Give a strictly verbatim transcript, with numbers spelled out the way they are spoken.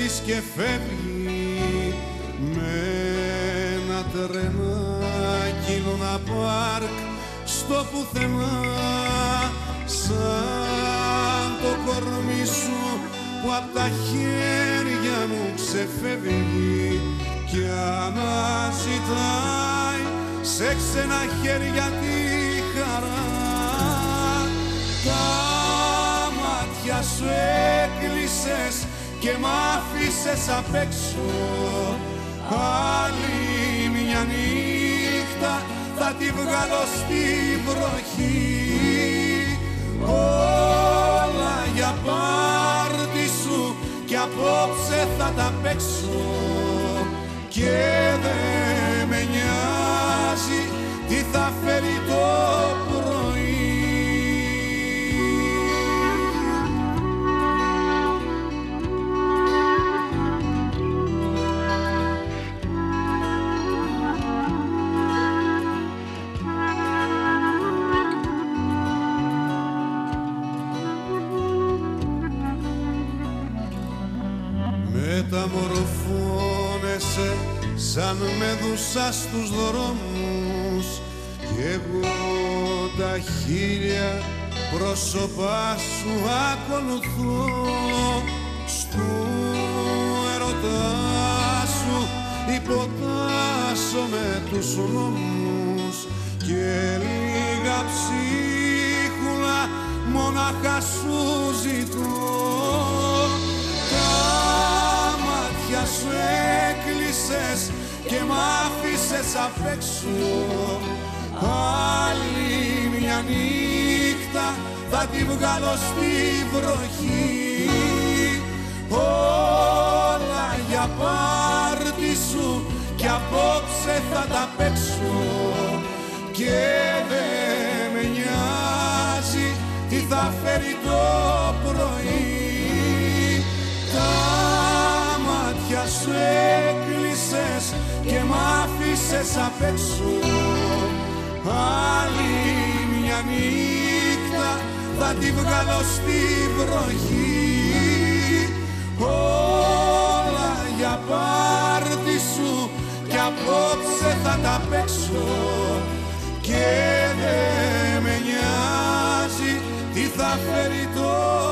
της και φεύγει με ένα τρενάκι Λούνα Πάρκ στο πουθενά, σαν το κορμί σου που απ' τα χέρια μου ξεφεύγει και αναζητάει σε ξένα χέρια τη χαρά. Τα μάτια σου έκλεισες και μ' άφησες απ' έξω. Άλλη μια νύχτα θα τη βγάλω στη βροχή. Όλα για πάρτι σου κι απόψε θα τα παίξω και δε με νοιάζει τι θα φέρει το πρωί. Μεταμορφώνεσαι σαν μέδουσα στους δρόμους κι εγώ τα χίλια πρόσωπά σου ακολουθώ. Στου ερωτά σου υποτάσσω με τους νόμους και λίγα ψίχουλα μόναχα σου ζητώ. Σου έκλεισες και μ' άφησες απ' έξω. Άλλη μια νύχτα θα τη βγάλω στη βροχή. Όλα για πάρτι σου κι απόψε θα τα παίξω και δε με νοιάζει τι θα φέρει το πρωί. Σου έκλεισες και μ' άφησες απ' έξω. Άλλη μια νύχτα θα τη βγάλω στη βροχή. Όλα για πάρτι σου κι απόψε θα τα παίξω και δε με νοιάζει τι θα φέρει το